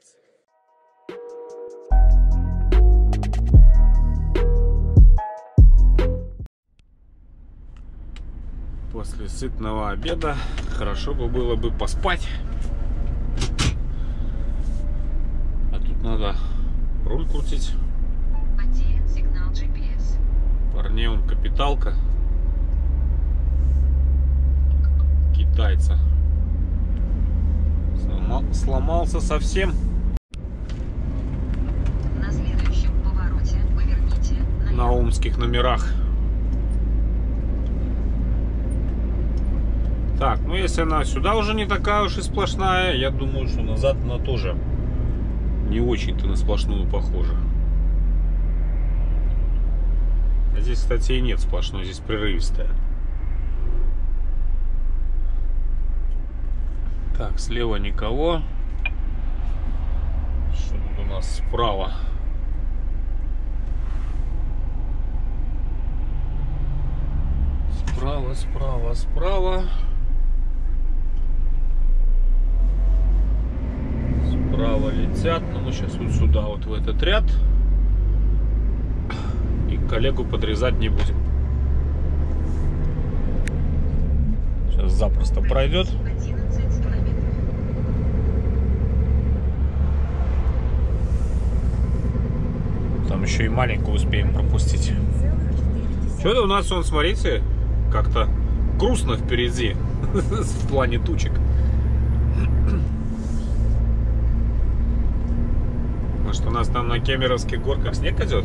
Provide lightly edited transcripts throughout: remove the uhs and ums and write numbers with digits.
После сытного обеда хорошо бы было бы поспать. А тут надо руль крутить. Потерян сигнал GPS. Парней он капиталка. Китайца. Сломался совсем. На следующем повороте поверните На омских номерах. Так, ну если она сюда уже не такая уж и сплошная, я думаю, что назад она тоже не очень-то на сплошную похожа. А здесь, кстати, и нет сплошной, здесь прерывистая. Так, слева никого. Что тут у нас справа? Справа, справа, справа. Справа летят, но мы сейчас вот сюда, вот в этот ряд. И коллегу подрезать не будем. Сейчас запросто пройдет. 11 километров. Там еще и маленькую успеем пропустить. Что-то у нас, вон, смотрите, как-то грустно впереди в плане тучек. Может, у нас там на Кемеровских горках снег идет?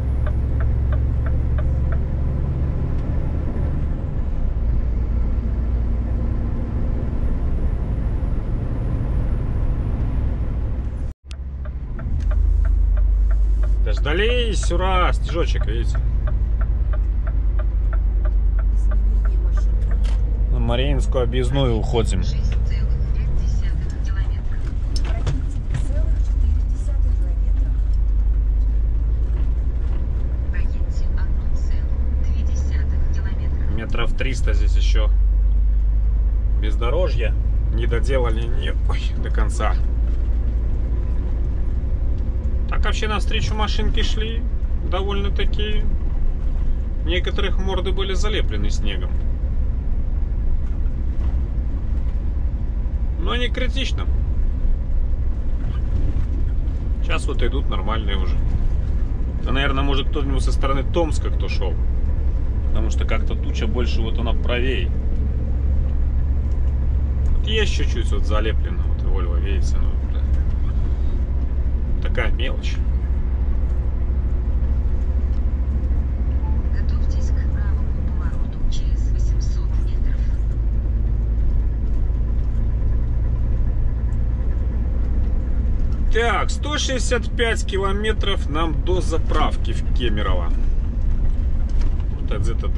Дождались, ура, снежочек, видите? На Мариинскую объездную уходим. 6,5 километра. Проедьте 1,2 километра. Метров 300 здесь еще бездорожье. Не доделали до конца. Так вообще навстречу машинки шли довольно-таки. Некоторых морды были залеплены снегом. Но не критично. Сейчас вот идут нормальные уже. Это, наверное, может кто-нибудь со стороны Томска кто шел. Потому что как-то туча больше вот она правее. Вот есть чуть-чуть вот залеплено. Вот Вольво, видите, ну, да. Такая мелочь. Готовьтесь к правому повороту через 800 метров. Так, 165 километров нам до заправки в Кемерово. Вот это где-то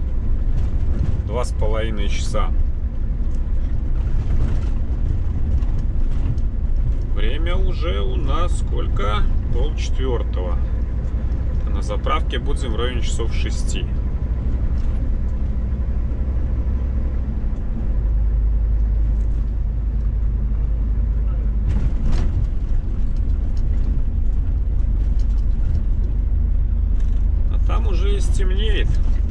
2,5 часа. Время уже у нас сколько? 3:30. На заправке будем в районе часов 6. А там уже и стемнеет.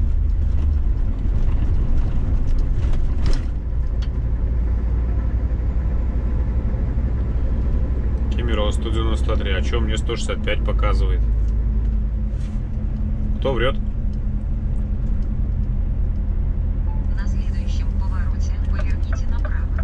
Кемерово 193, а что мне 165 показывает? Кто врет? На следующем повороте поверните направо.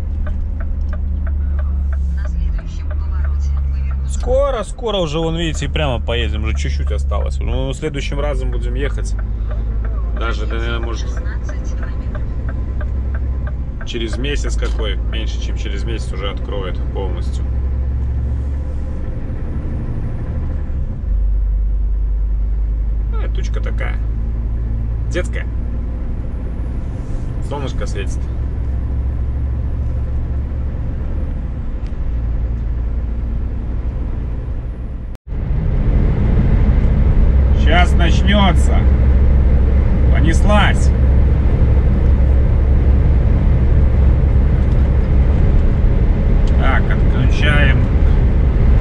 На следующем повороте поверните. Скоро уже, вон видите, прямо поедем, уже чуть-чуть осталось. Ну, следующим разом будем ехать. Даже, наверное, может, 16 километров. через месяц какой, меньше, чем через месяц уже откроет полностью. Тучка такая детская. Солнышко светит. Сейчас начнется. Понеслась. Так, отключаем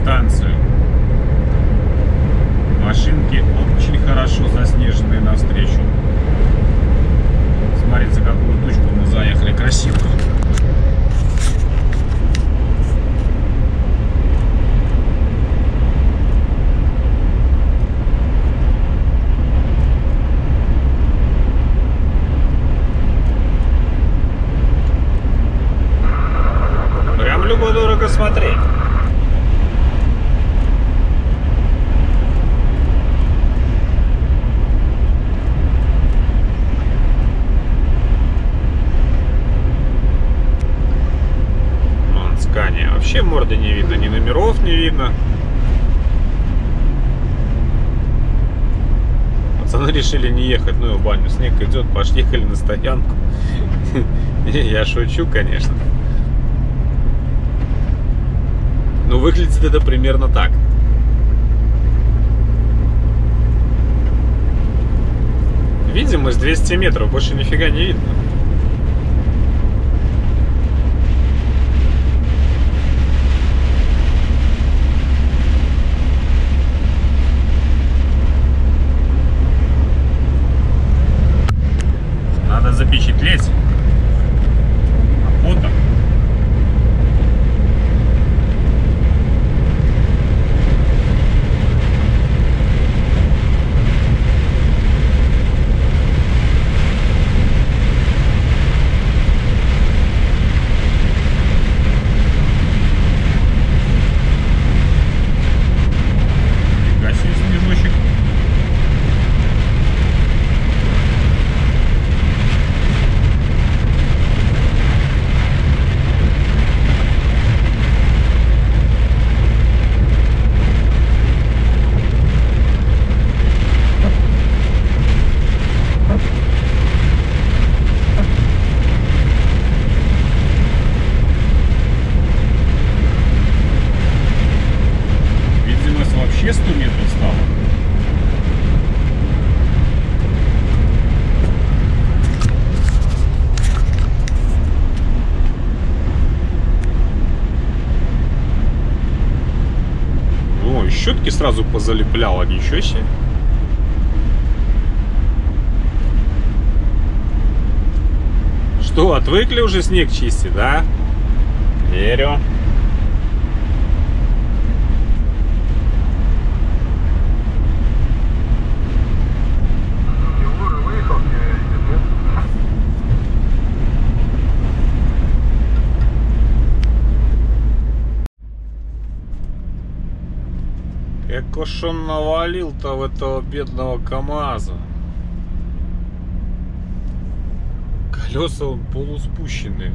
станцию. Машинки очень хорошо заснеженные навстречу. Смотрите, какую тучку мы заехали. Красиво. Прям любо-дорого смотреть. Вообще морды не видно, ни номеров не видно. Пацаны решили не ехать, ну и в баню. Снег идет, поехали на стоянку. Я шучу, конечно. Но выглядит это примерно так. Видимость 200 метров, больше нифига не видно. Запечатлеть фото. Фига себе снежочек. Вообще 100 метров стало. О, и щетки сразу позалепляло, ничего себе. Что, отвыкли уже снег чистить, да? Верю. Эко ж он навалил-то в этого бедного КамАЗа. Колеса он полуспущенные.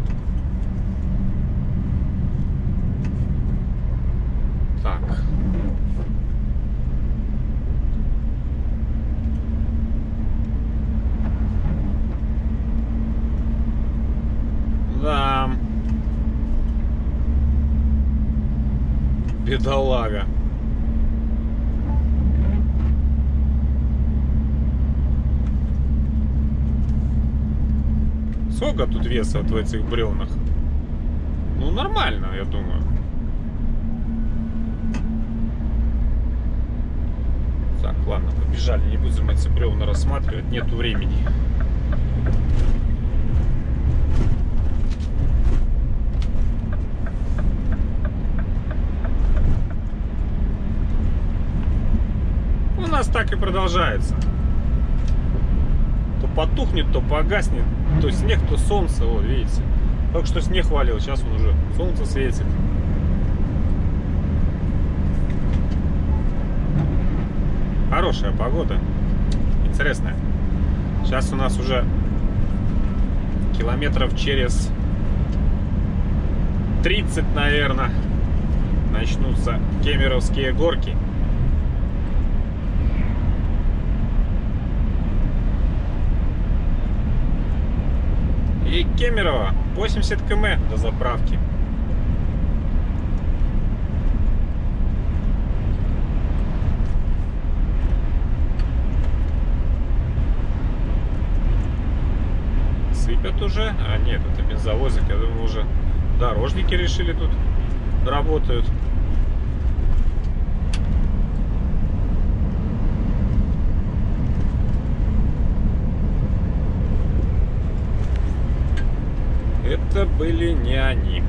Так. Да. Бедолага. Сколько тут веса в этих бревнах? Ну, нормально, я думаю. Так, ладно, побежали. Не будем эти бревна рассматривать. Нету времени. У нас так и продолжается. То потухнет, то погаснет. То снег, то солнце. Вот, видите. Только что снег валил, сейчас он уже солнце светит. Хорошая погода. Интересная. Сейчас у нас уже километров через 30, наверное, начнутся Кемеровские горки. И Кемерово 80 км до заправки. Сыпят уже? А нет, это бензовозик. Я думаю, уже дорожники решили тут работают. или не они?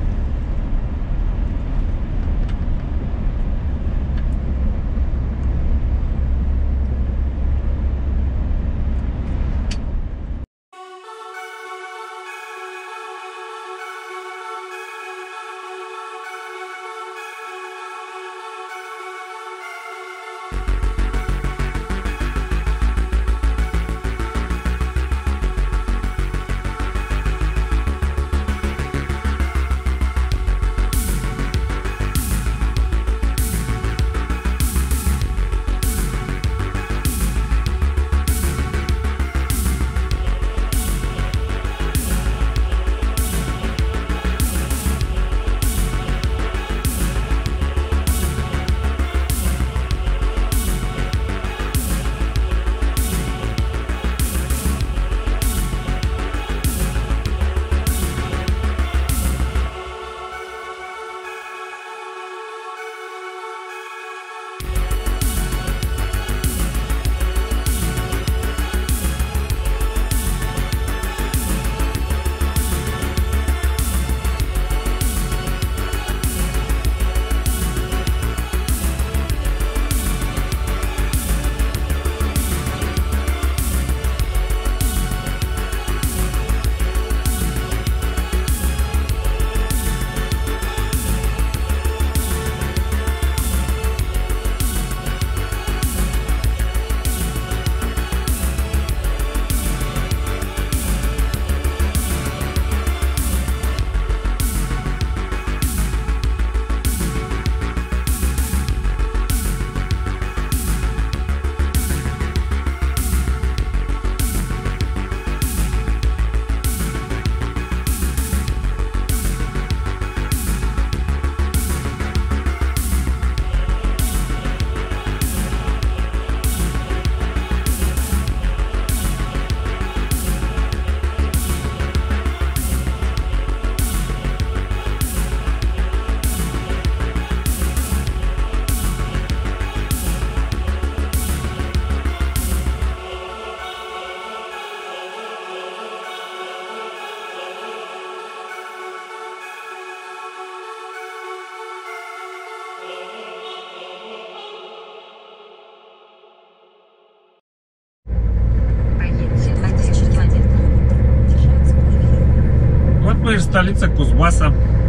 Мы же столица Кузбасса,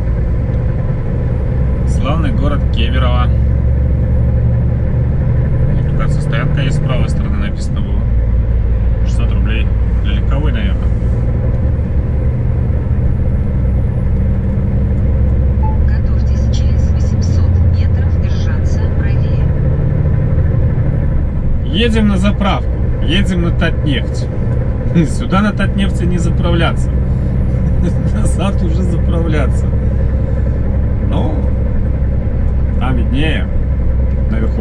славный город Кемерово. Вот, кажется, стоянка есть с правой стороны, написано было. 600 рублей. Для легковой, наверное. Готовьтесь через 800 метров держаться правее. Едем на заправку, едем на Татнефть. Сюда на Татнефти не заправляться. Назад уже заправляться. Ну, там виднее, наверху.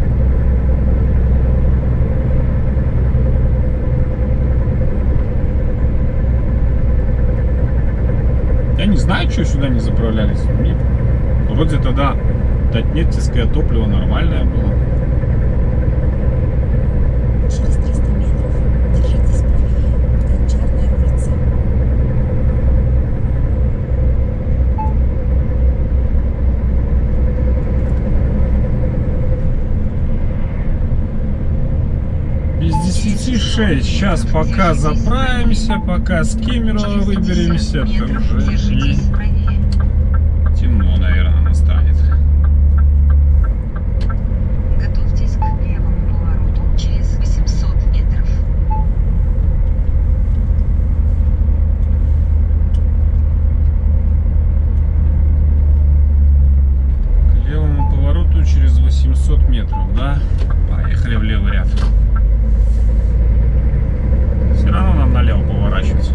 Я не знаю, что сюда не заправлялись. Вроде тогда татнефтевское топливо нормальное было. Через 300 метров держитесь правее. Гончарная улица. Без 10:06. Сейчас пока заправимся, пока с Кемерово выберемся, то уже и темно, наверное, настанет. Готовьтесь к левому повороту через 800 метров. К левому повороту через 800 метров, да? Поехали в левый ряд. Все равно нам налево поворачивать.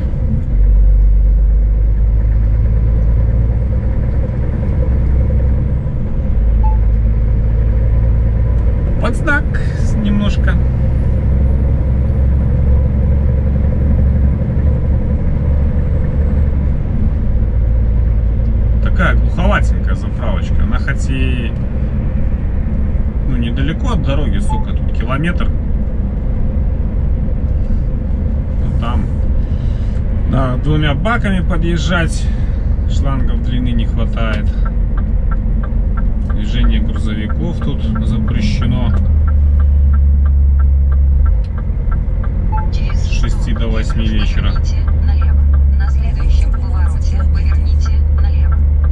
Под знак немножко. Такая глуховатенькая заправочка. Она хоть и недалеко от дороги, сука, тут километр. Но там надо 2 баками подъезжать. шлангов длины не хватает. Движение грузовиков тут запрещено. С 6 до 8 вечера. Налево. На следующем повороте поверните налево.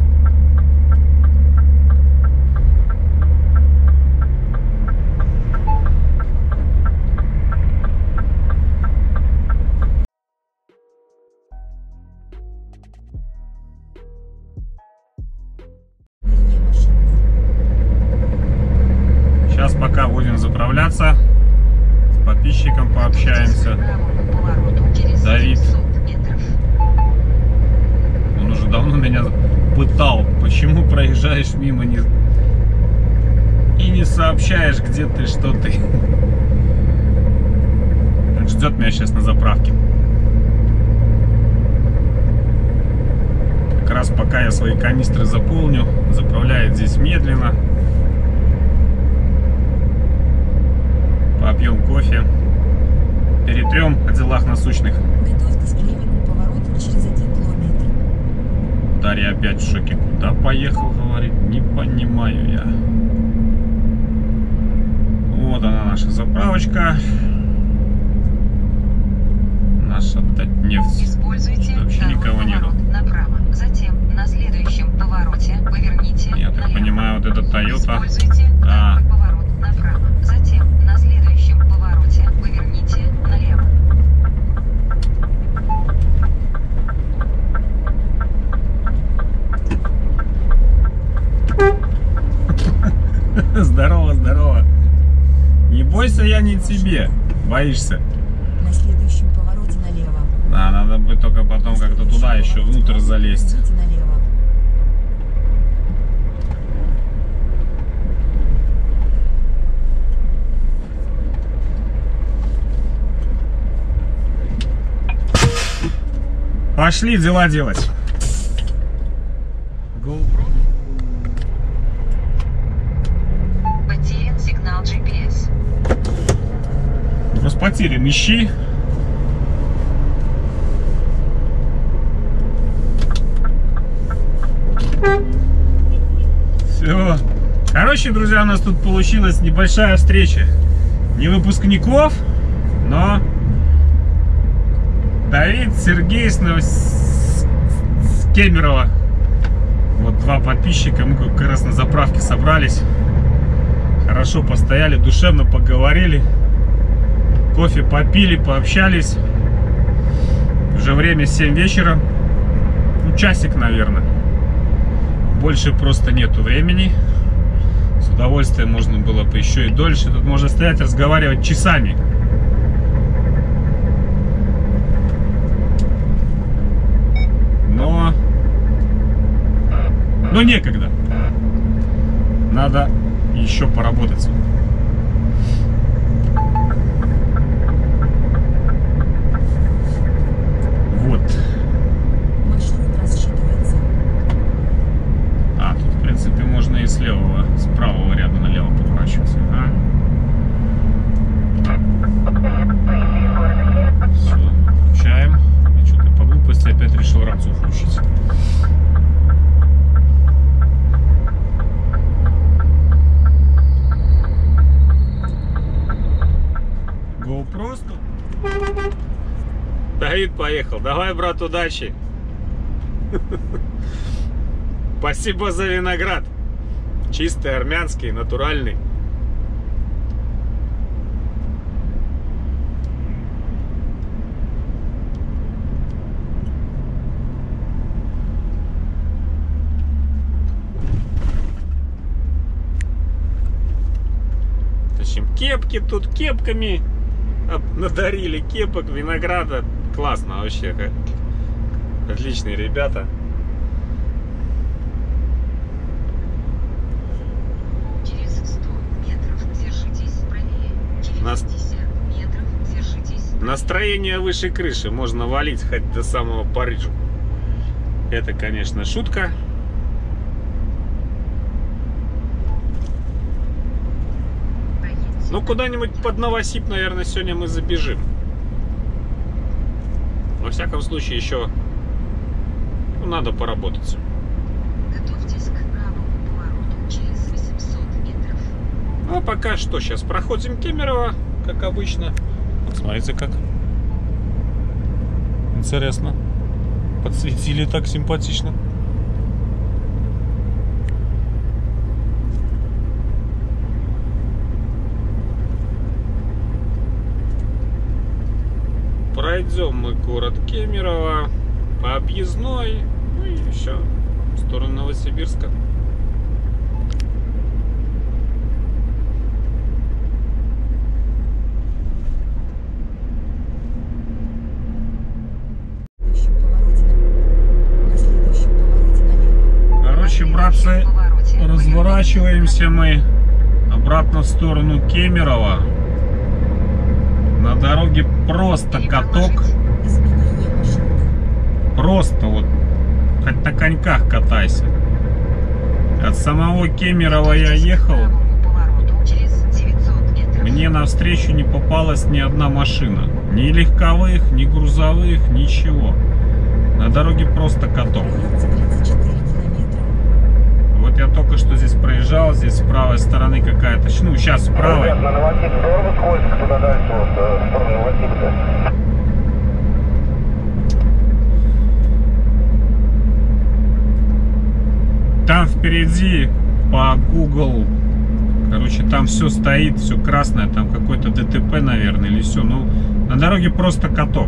Сейчас пока будем заправляться, с подписчиком пообщаемся. Давид. Он уже давно меня пытал, почему проезжаешь мимо и не сообщаешь, где ты, что ты. Ждет меня сейчас на заправке. Как раз пока я свои канистры заполню, заправляет здесь медленно. Попьем кофе, перетрем о делах насущных. Готовьтесь к левому повороту через 1 километр. Дарья опять в шоке. Куда поехал, говорит, не понимаю я. Вот она, наша заправочка. Наша Татнефть. Используйте Вообще никого нету. направо. Затем на следующем повороте поверните Я так налево. понимаю, вот это Toyota. Используйте Да. второй поворот направо. Затем на следующем повороте поверните налево. Здорово, здорово. Не бойся, я не тебе. Боишься? На следующем повороте налево. Да, надо будет только потом На как-то следующем туда еще повороте внутрь залезть. поверните налево. Пошли дела делать. GoPro. Потерян сигнал GPS. Просто потерян, ищи. Все. Короче, друзья, у нас тут получилась небольшая встреча. Не выпускников, но Давид, Сергей с Кемерово. Вот два подписчика. Мы как раз на заправке собрались. Хорошо постояли, душевно поговорили. Кофе попили, пообщались. Уже время 7 вечера. Ну, часик, наверное. Больше просто нету времени. С удовольствием можно было бы еще и дольше. Тут можно стоять, разговаривать часами. Но некогда. Надо еще поработать. Вот. Маршрут рассчитывается. А, тут, в принципе, можно и с левого, с правого ряда налево поворачиваться. Ага. Все, включаем. Я что-то по глупости опять решил рацию включить. GoPro. Давид поехал. Давай, брат, удачи. Спасибо за виноград. Чистый, армянский, натуральный. Тащим кепки, тут кепками надарили, кепок, винограда. Классно вообще. Отличные ребята. Через 100 метров держитесь правее. Через 50 метров держитесь правее. Настроение выше крыши. Можно валить хоть до самого Парижа. Это, конечно, шутка. Ну, куда-нибудь под Новосиб, наверное, сегодня мы забежим. Во всяком случае, еще Ну, надо поработать. Готовьтесь к правому повороту через 800 метров. Ну, а пока что, сейчас проходим Кемерово, как обычно. Вот смотрите, как интересно. Подсветили так симпатично. Пройдем мы город Кемерово по объездной, ну и все в сторону Новосибирска. На следующем повороте налево. Короче, братцы, разворачиваемся мы обратно в сторону Кемерово. На дороге просто каток. Изменение маршрута. Просто вот хоть на коньках катайся. От самого Кемерово я ехал. Мне навстречу не попалась ни одна машина. Ни легковых, ни грузовых, ничего. На дороге просто каток. Проедьте 34 километра. Вот я только что здесь проезжал, здесь с правой стороны какая-то, ну сейчас с правой. На Новосибирск здорово скользко, туда дальше, вот, в сторону Новосибирска. Там впереди по Google, короче, там все стоит, все красное, там какой-то ДТП, наверное, или все. Ну, на дороге просто каток.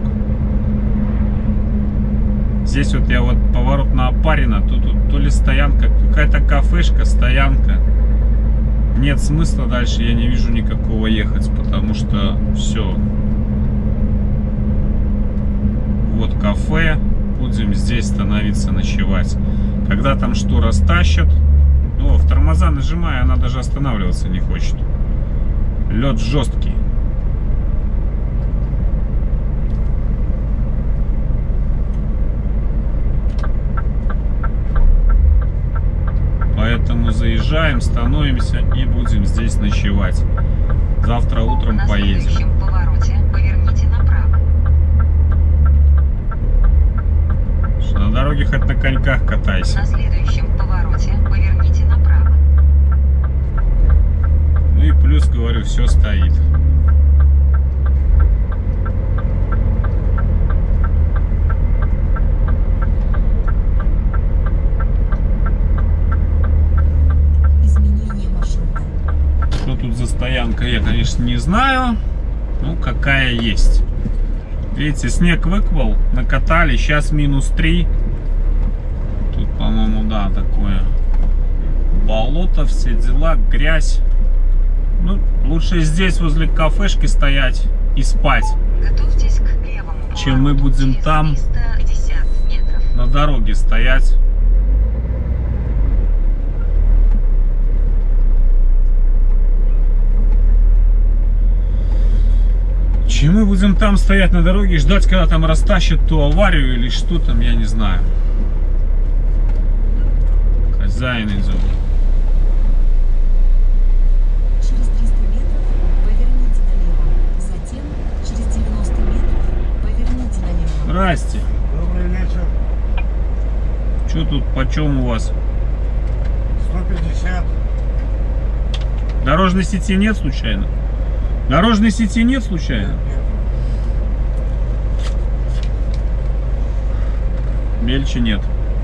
Здесь вот я вот поворот на Опарина, тут то ли стоянка, какая-то кафешка, стоянка. Нет смысла дальше, я не вижу никакого ехать, потому что все. Вот кафе, будем здесь становиться, ночевать. Когда там что растащат, ну, в тормоза нажимая, она даже останавливаться не хочет. Лед жесткий. Поэтому заезжаем, становимся и будем здесь ночевать. Завтра утром поедем. На следующем повороте поверните направо. Что на дороге хоть на коньках катайся. На следующем повороте поверните направо. Ну и плюс, говорю, все стоит. Изменение маршрута. Что тут за стоянка, я, конечно, не знаю. Ну, какая есть. Видите, снег выпал, накатали, сейчас -3. Тут, по-моему, да, такое болото, все дела, грязь. Ну, лучше здесь возле кафешки стоять и спать, Готовьтесь к левому чем мы повороту будем через там 350 метров. на дороге стоять. Чем мы будем там стоять на дороге и ждать, когда там растащат ту аварию или что там, я не знаю. Хозяин идет. Через 300 метров поверните налево. Затем через 90 метров поверните налево. Здрасте. Добрый вечер. Что тут, почем у вас? 150. Дорожной сети нет случайно? Дорожной сети нет случайно? Мельче нет.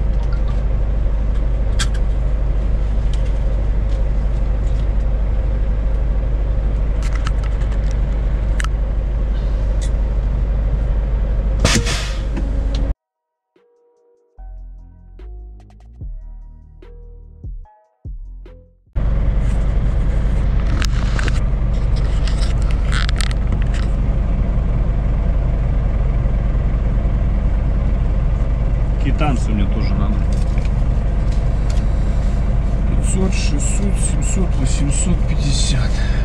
Квитанцию мне тоже надо. 500, 600, 700, 850.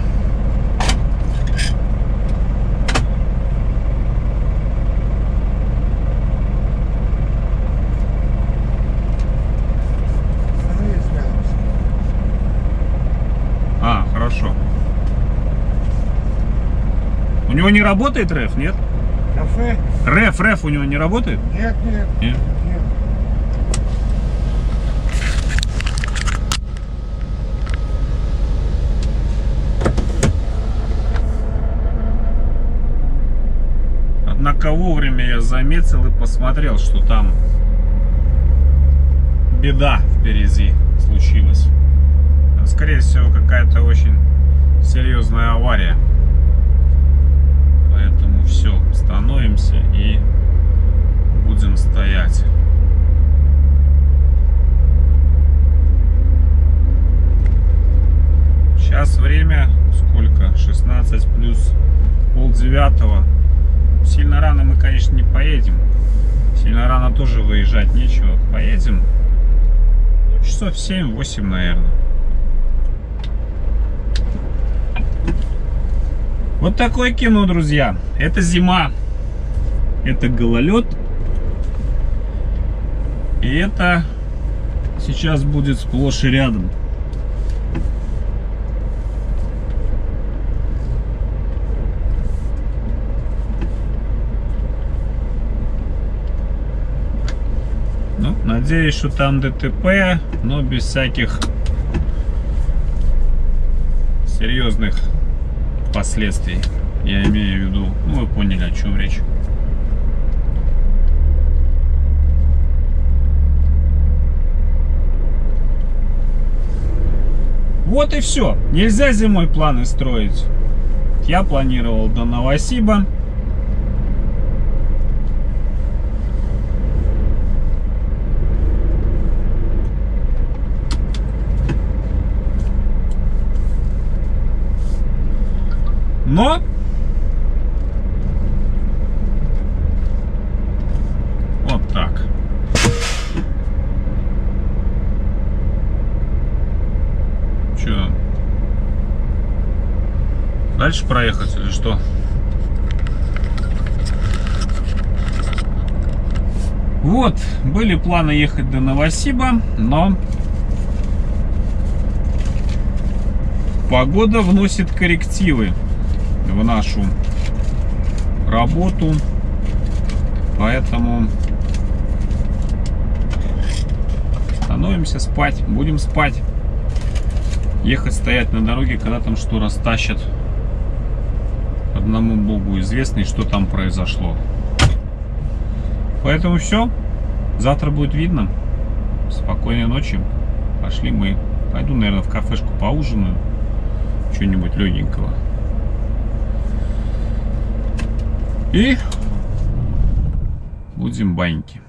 А, хорошо. У него не работает РЭФ, нет? Кафе? РЭФ у него не работает? Нет, нет. Нет. Нет. Только вовремя я заметил и посмотрел, что там беда впереди случилась. Скорее всего, какая-то очень серьезная авария. Поэтому все, становимся и будем стоять. Сейчас время сколько? 16 плюс 8:30. Сильно рано мы, конечно, не поедем. Сильно рано тоже выезжать нечего. Поедем часов 7-8, наверное. Вот такое кино, друзья. Это зима. Это гололед. И это сейчас будет сплошь и рядом. Ну, надеюсь, что там ДТП, но без всяких серьезных последствий. Я имею в виду, ну, вы поняли, о чем речь. Вот и все. Нельзя зимой планы строить. Я планировал до Новосиба. Но вот так. Че? Дальше проехать или что? Вот, были планы ехать до Новосиба, но погода вносит коррективы в нашу работу, поэтому становимся спать, будем спать. Ехать, стоять на дороге, когда там что растащат, одному Богу известно, что там произошло. Поэтому все, завтра будет видно. Спокойной ночи. Пошли мы. Пойду, наверное, в кафешку поужинаю, что-нибудь легенького. И будем баньки.